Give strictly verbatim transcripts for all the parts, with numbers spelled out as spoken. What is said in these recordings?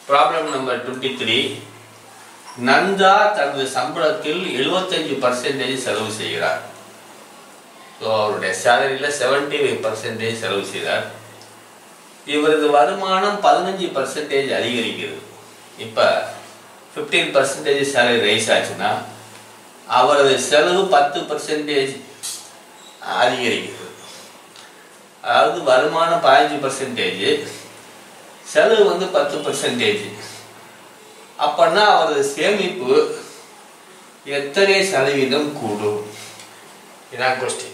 Problem number twenty three. Nanda தனது சம்பளத்தில் எழுபத்தஞ்சு பர்சன்டேஜ் செலவு செய்கிறார். ஸோ அவருடைய சேலரியில் செவன்டி ஃபைவ் பர்சன்டேஜ் செலவு செய்கிறார். இவரது வருமானம் பதினஞ்சு பர்சன்டேஜ் அதிகரிக்கிறது. இப்போ ஃபிஃப்டீன் பர்சன்டேஜ் சேலரி ரைஸ் ஆச்சுன்னா அவரது செலவு பத்து பர்சன்டேஜ் அதிகரிக்கிறது. அதாவது வருமானம் பதினஞ்சு பர்சன்டேஜ், செலவு வந்து பத்து பர்சன்டேஜ். அப்பன்னா அவரது சேமிப்பு எத்தனை சதவீதம் கூடும்? இதான் கொஸ்டின்.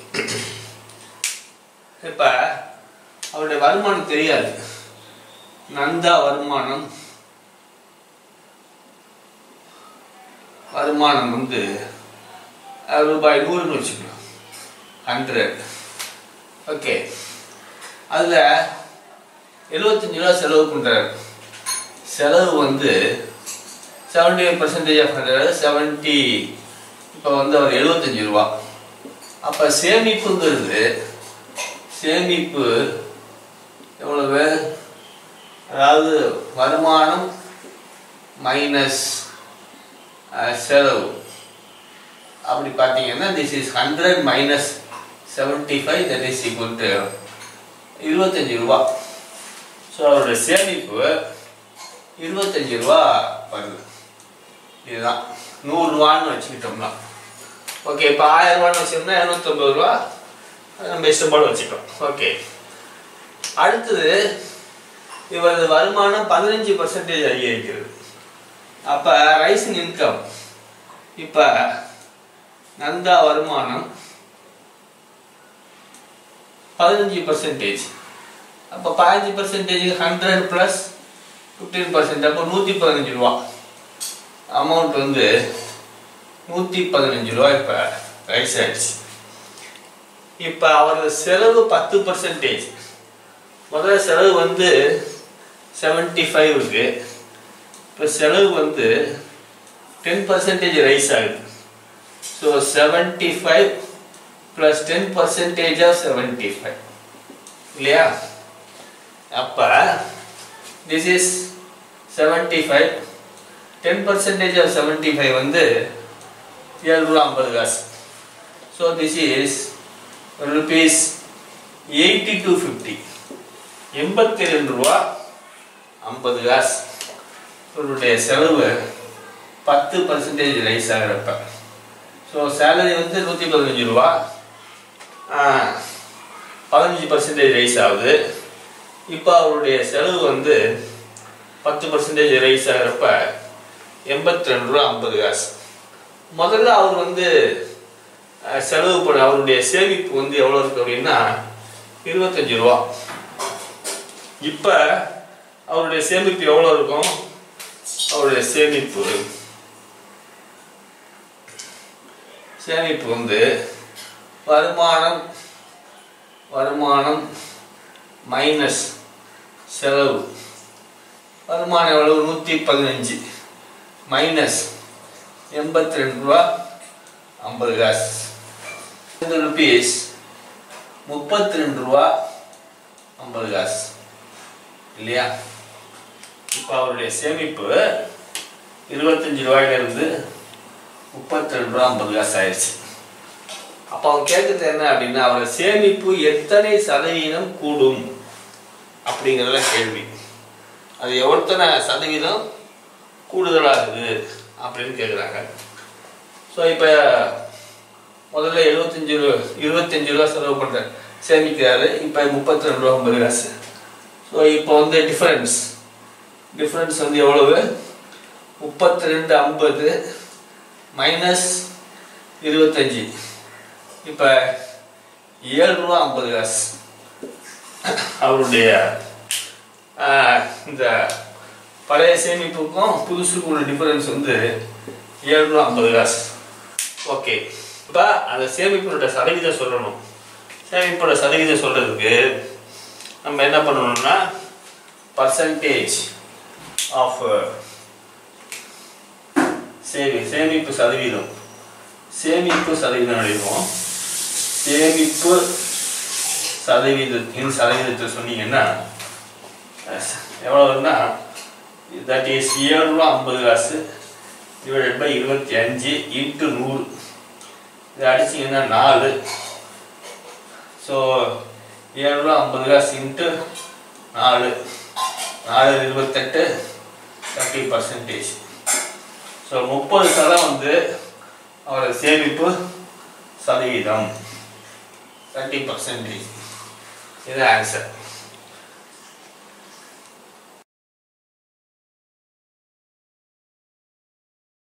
இப்போ அவருடைய வருமானம் தெரியாது. நந்தா வருமானம் வருமானம் வந்து ரூபாய் நூறுன்னு வச்சுக்கலாம், ஹண்ட்ரட். ஓகே, அதில் எழுபத்தஞ்சு ரூபா செலவு பண்ணுறாரு. செலவு வந்து seventy five percentage of hundred, seventy. இப்போ வந்து அவர் எழுபத்தஞ்சு ரூபா. அப்போ சேமிப்புங்கிறது சேமிப்பு எவ்வளவு? அதாவது வருமானம் மைனஸ் செலவு. அப்படி பார்த்தீங்கன்னா this is hundred minus seventy five, that is equal to இருபத்தஞ்சி ரூபா. ஸோ அவருடைய சேமிப்பு இருபத்தஞ்சி ரூபா வருது. இதுதான் நூறுரூவான்னு வச்சுக்கிட்டோம்னா. ஓகே, இப்போ ஆயிரம் ரூபான்னு வச்சுருந்தா இரநூத்தொம்பது ரூபா நம்ம இஷ்டப்போடு வச்சுட்டோம். ஓகே, அடுத்தது இவரது வருமானம் பதினஞ்சு பர்சன்டேஜ் அதிகரிக்கிறது. அப்போ ரைசிங் இன்கம். இப்போ நந்தா வருமானம் பதினஞ்சு பர்சன்டேஜ். அப்போ பதினஞ்சு percentage hundred plus fifteen percent, அப்போ நூற்றி பதினஞ்சு ரூபா. அமௌண்ட் வந்து நூற்றி பதினஞ்சு ரூபா இப்போ ரைஸ் ஆயிடுச்சு. இப்போ அவரது செலவு பத்து பர்சன்டேஜ். முதல்ல செலவு வந்து செவன்டி ஃபைவ் இருக்கு. இப்போ செலவு வந்து டென் பர்சன்டேஜ் ரைஸ் ஆகுது. So seventy five plus ten percentage of seventy five இல்லையா? அப்போ this is seventy five, ten percentage of seventy five வந்து ஏழு ரூபா ஐம்பது காசு. So this is rupees eighty two fifty, எண்பத்தி ரெண்டு ரூபா ஐம்பது காசு. இவருடைய செலவு பத்து பர்சன்டேஜ் ரைஸ் ஆகிறப்ப. ஸோ சேலரி வந்து நூற்றி பதினஞ்சு ரூபா, பதினஞ்சு பர்சன்டேஜ் ரைஸ் ஆகுது. இப்போ அவருடைய செலவு வந்து பத்து பர்சன்டேஜ் ரைஸ் ஆகிறப்ப எண்பத்தி ரெண்டு ரூபா ஐம்பது காசு. முதல்ல அவர் வந்து செலவு பண்ண அவருடைய சேமிப்பு வந்து எவ்வளோ இருக்கு அப்படின்னா இருபத்தஞ்சி ரூபா. இப்போ அவருடைய சேமிப்பு எவ்வளோ இருக்கும்? அவருடைய சேமிப்பு சேமிப்பு வந்து வருமானம் வருமானம் மைனஸ் செலவு. வருமானம் எவ்வளவு? நூற்றி பதினஞ்சு மைனஸ் எண்பத்தி ரெண்டு ரூபா ஐம்பது காசு. இந்த ருபீஸ் முப்பத்தி ரெண்டு ரூபா ஐம்பது காசு இல்லையா? இப்போ அவருடைய சேமிப்பு இருபத்தஞ்சி ரூபாயிலிருந்து முப்பத்தி ரெண்டு ரூபா ஐம்பது காசு ஆயிடுச்சு. அப்போ அவங்க கேட்குறது என்ன அப்படின்னா அவருடைய சேமிப்பு எத்தனை சதவீதம் கூடும் அப்படிங்கிறத கேள்வி. அது எவ்வளோத்தனை சதவீதம் கூடுதலாகுது அப்படின்னு கேட்குறாங்க. ஸோ இப்போ முதல்ல எழுபத்தஞ்சி ரூபா இருபத்தஞ்சி ரூபா செலவு பண்ணுற சேமிக்கிறாரு. இப்போ முப்பத்தி ரெண்டு ரூபா ஐம்பது காசு. ஸோ இப்போ வந்து டிஃப்ரென்ஸ் டிஃப்ரென்ஸ் வந்து எவ்வளவு? முப்பத்தி ரெண்டு ஐம்பது மைனஸ் இருபத்தஞ்சி. இப்போ ஏழு ரூபா ஐம்பது காசு. அவருடைய இந்த பழைய சேமிப்புக்கும் புதுசுக்கும் உள்ள டிஃபரன்ஸ் வந்து ஏழு ரூபா ஐம்பது காசு. ஓகே, இப்போ அந்த சேமிப்பினோட சதவீதம் சொல்லணும். சேமிப்போட சதவீதம் சொல்றதுக்கு நம்ம என்ன பண்ணணும்னா பர்சன்டேஜ் ஆஃப் சேமி சேமிப்பு சதவீதம் சேமிப்பு சதவீதம் எழுதுவோம். சேமிப்பு சதவீதத்தின் சதவீதத்தை சொன்னீங்கன்னா எவ்வளவுன்னா தட் இஸ் ஏழு ரூபா ஐம்பது காசு டிவைடட் பை இருபத்தி அஞ்சு இன்ட்டு நூறு. இது அடிச்சிங்கன்னா நாலு. ஸோ ஏழு ரூபா ஐம்பது காசு இன்ட்டு நாலு, நாலு இருபத்தெட்டு, தேர்ட்டி பர்சன்டேஜ். ஸோ முப்பது சதம் வந்து அவரோட சேமிப்பு சதவீதம், தேர்ட்டி பர்சன்டேஜ். இது ஆன்சர்.